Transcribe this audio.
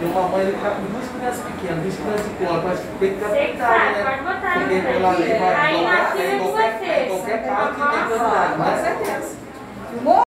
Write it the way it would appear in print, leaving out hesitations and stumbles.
Tem uma mãe que está com duas crianças pequenas, duas crianças de colo, mas tem que Você que candidatar, sabe, né? pode botar Porque aí. pela lei vai Aí na fila de em qualquer vocês. parte tem candidato, com certeza.